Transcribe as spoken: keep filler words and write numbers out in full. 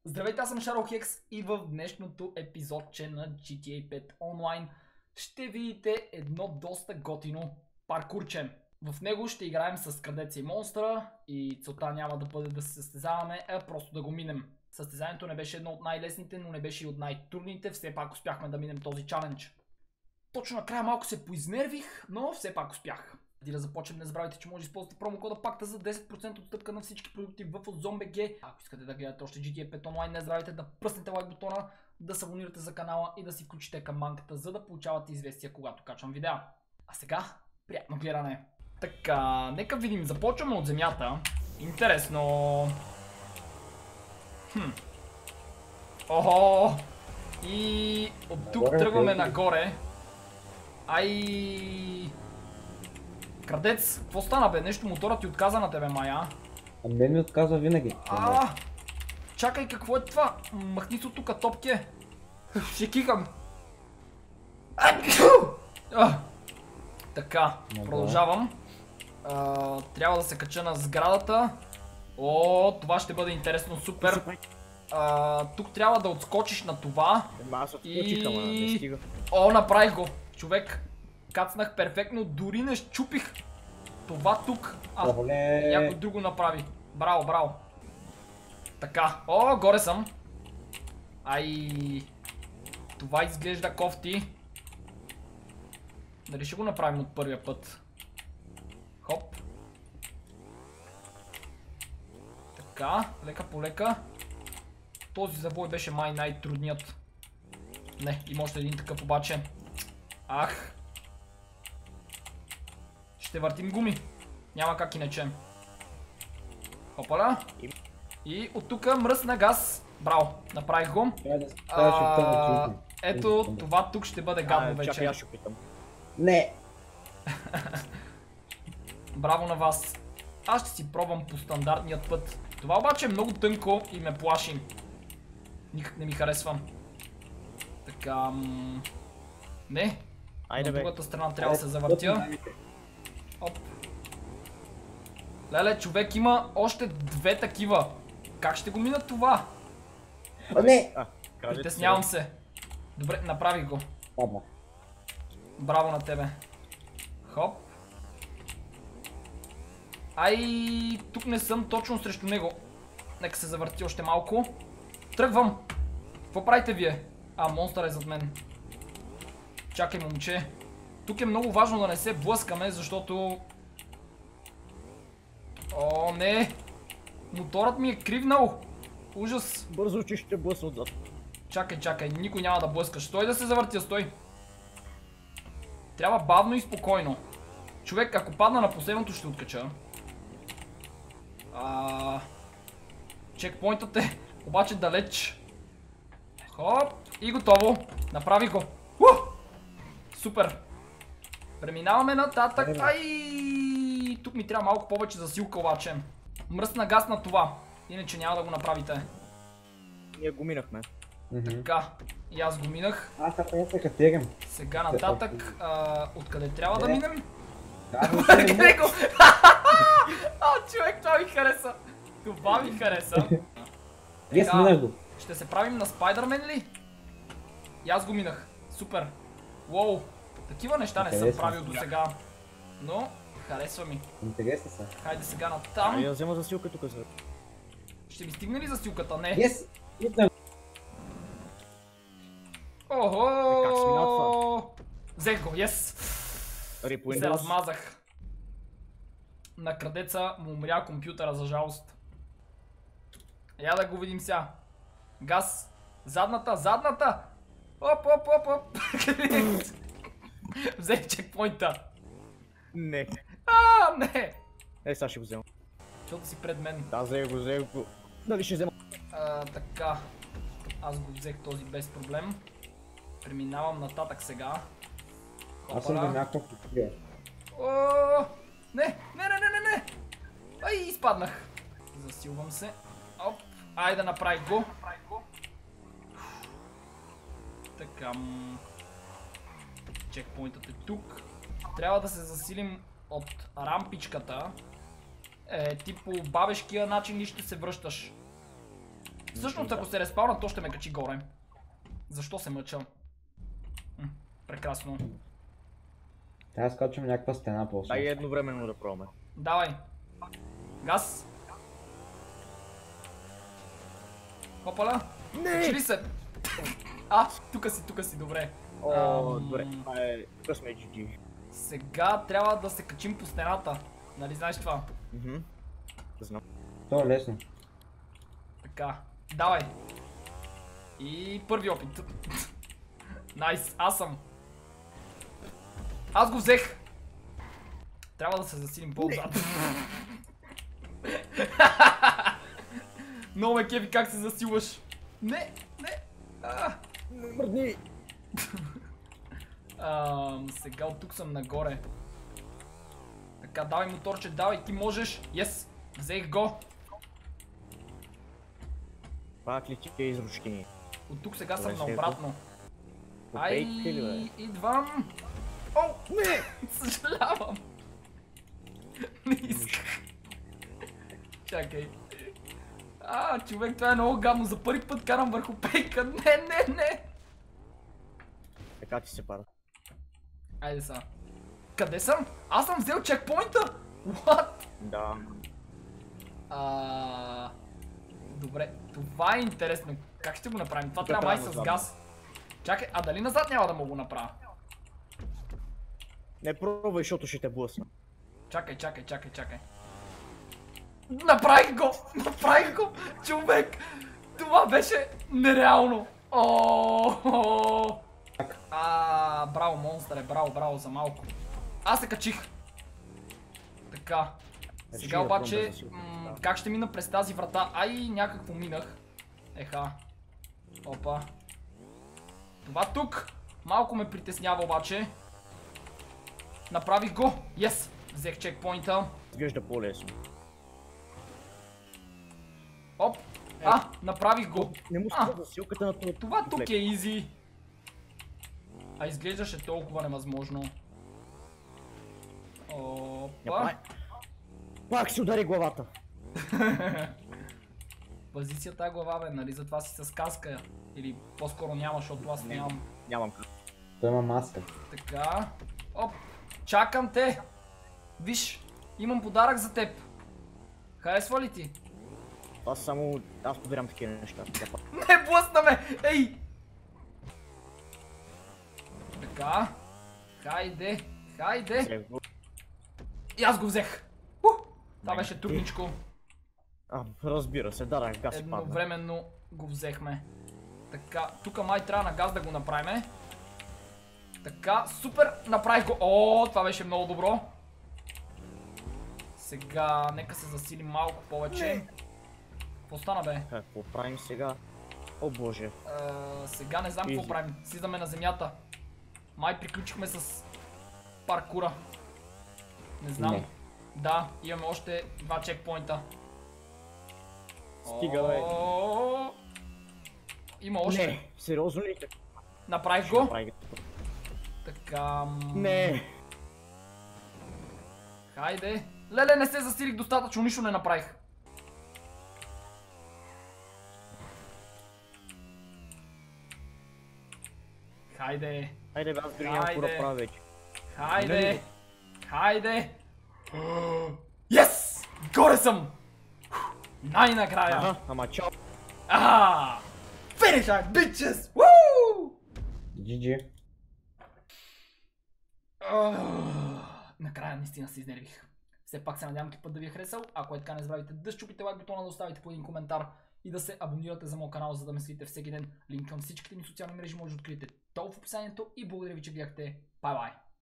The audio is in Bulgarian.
Здравейте, аз съм Шарлхекс и в днешното епизодче на джи ти ей пет онлайн ще видите едно доста готино паркурче. В него ще играем с крадеца и монстъра и целта няма да бъде да се състезаваме, а просто да го минем. Състезанието не беше едно от най-лесните, но не беше и от най-трудните, все пак успяхме да минем този чалендж. Точно накрая малко се поизнервих, но все пак успях. Преди да започнем, не забравяйте, че може да използвате промокода пакта за десет процента отстъпка на всички продукти в Ozon.bg. Ако искате да гледате още джи ти ей пет онлайн, не забравяйте да пръснете лайк бутона, да се абонирате за канала и да си включите камбанката, за да получавате известия, когато качвам видеа. А сега, приятно гледане! Така, нека видим, започваме от земята. Интересно... Хм... Охо! И от тук тръгваме нагоре. Ай... Крадец, какво стана бе? Нещо моторът ти отказа на тебе, Майя. А мен ми отказва винаги. А, чакай, какво е това? Махни се от тука, топке. Ще кикам. А, така, продължавам. А, трябва да се кача на сградата. О, това ще бъде интересно, супер. А, тук трябва да отскочиш на това. И... О, направих го. Човек, кацнах перфектно, дори не щупих това тук. А, някой друго направи. Браво, браво. Така, о, горе съм. Ай, това изглежда кофти. Дали ще го направим от първия път? Хоп. Така, лека по лека. Този забой беше май най-трудният. Не, има още един такъв обаче. Ах. Ще въртим гуми. Няма как иначе. Хопала. И от тук мръсна газ. Браво, направих го. А, ето, това тук ще бъде гадно вече. Не. Браво на вас. Аз ще си пробвам по стандартният път. Това обаче е много тънко и ме плаши. Никак не ми харесвам. Така... Не. На другата страна трябва да се завъртя. Оп. Леле, човек, има още две такива. Как ще го мина това? А, не! Притеснявам се. Добре, направих го. Браво на тебе. Хоп. Ай, тук не съм точно срещу него. Нека се завърти още малко. Тръгвам. Какво правите вие? А, монстър е зад мен. Чакай, момче. Тук е много важно да не се блъскаме, защото... О, не! Моторът ми е кривнал! Ужас! Бързо, че ще блъсна отзад. Чакай, чакай, никой няма да блъска. Стой да се завъртя, стой! Трябва бавно и спокойно. Човек, ако падна на последното, ще откача. А... Чекпоинтът е обаче далеч. Хоп! И готово! Направи го! Ух! Супер! Преминаваме нататък. Ай! Тук ми трябва малко повече засилка обаче. Мръсна газ на това. Иначе няма да го направите. Ние го минахме. Така. И аз го минах. Аз сега се катерим. Сега нататък. А, откъде трябва да минем? Къде го? А, човек, това ми хареса. Това ми хареса. Yes, минах го. Ще се правим на Спайдърмен ли? И аз го минах. Супер. Уоу. Такива неща не съм правил до сега. Но харесва ми. Интересно са. Хайде сега натам. Ай, я взема засилка тук. Ще ми стигне ли засилката? Не. Yes! Охо! Взех го, yes! Се размазах. На крадеца му умря компютъра, за жалост. Я да го видим сега. Газ. Задната, задната! Оп, оп, оп, оп! Взех чекпоинта. Не. А, не! Е, сега ще го взема. Защото си пред мен. Да, взех го, взех го. Дали ще взема? А, така. Аз го взех този без проблем. Преминавам нататък сега. Аз съм до някакъв покрия. О, не, не, не, не, не, не. Ай, изпаднах. Засилвам се. Оп, айде да направих го. Така. Чекпоинтът е тук. Трябва да се засилим от рампичката. Е, тип по бабешкия начин ли ще се връщаш? Всъщност ако се респаунат, то ще ме качи горе. Защо се мъча? М, прекрасно. Трябва да скочим някаква стена после. Дай едновременно да пробваме. Давай. Газ. Хопала. Качи ли се? А, тука си, тука си, добре. О, Ам, добре. Това е... Тук сме джи джи. Сега трябва да се качим по стената. Нали знаеш това? Мгм. Знам. То е лесно. Така. Давай. И първи опит. Найс, аз съм. Аз го взех. Трябва да се засилим по-отзад. Много ме кефи как се засилваш. Не, не. А. Не мърдни! Ам, сега от тук съм нагоре. Така, давай моторче, давай, ти можеш. Yes, взех го. Пак ли ти е изручки? От тук сега съм Добре, сега наобратно. Ай, Попейте ли, бе? идвам. О, не, съжалявам. Не исках. Чакай. А, човек, това е много гадно. За първи път карам върху пейка. Не, не, не. Така ти се пада. Айде сега. Къде съм? Аз съм взел чекпоинта. What? Да. А... Добре, това е интересно. Как ще го направим? Това Тук трябва май трябва с назад. газ. Чакай, а дали назад няма да мога го направя? Не пробвай, защото ще те блъсна. Чакай, чакай, чакай, чакай. Направих го! Направих го! Човек! Това беше нереално! О! А, браво, монстър, браво, браво за малко. Аз се качих. Така. Сега обаче, м- как ще мина през тази врата? Ай, някакво минах. Еха. Опа. Това тук малко ме притеснява обаче. Направих го. Yes! Взех чекпоинта. Изглежда по-лесно. Оп. А, направих го. Не му А, спра засилката на това. това тук е изи. А изглеждаше толкова невъзможно. Опа. Пак си удари главата. Пази си тази глава, бе, нали затова си с каска. Или по-скоро няма, защото аз Не. нямам. Нямам как. Той има маска. Така. Оп. Чакам те. Виж, имам подарък за теб. Харесва ли ти? Аз само... Аз подбирам такива неща. Тя пак. Не блъсна ме! Ей! Така. Хайде. Хайде. Взех го. И аз го взех. У! Това Не. беше трудничко. А, разбира се, дарах газ и падна. Едновременно го взехме. Така, тук май трябва на газ да го направим. Така, супер, направих го. О, това беше много добро. Сега, нека се засилим малко повече. Какво стана, бе? Какво правим сега? О боже. А, сега не знам какво Easy. правим. Слизаме на земята. Май приключихме с паркура. Не знам. Не. Да, имаме още два чекпоинта. Стига, бе. О, има още. Не, сериозно ли? Направих го. Направих го. Така. м, Не. Хайде. Леле, не се засилих достатъчно, нищо не направих. Хайде. Хайде бе, аз дори нямам какво да Хайде. правя вече. Хайде. Нали? Хайде. Yes! Горе съм! Най-накрая. Ага, ама чао. Ah! Finish our bitches! Woo! джи джи. Ah, накрая наистина се изнервих. Все пак се надявам ти път да ви е харесал. Ако е така, не забравяйте да щупите лайк бутона, да оставите по един коментар и да се абонирате за моят канал, за да ме следите всеки ден. Линк към всичките ми социални мрежи може да откриете долу в описанието и благодаря ви, че гледахте. Бай-бай!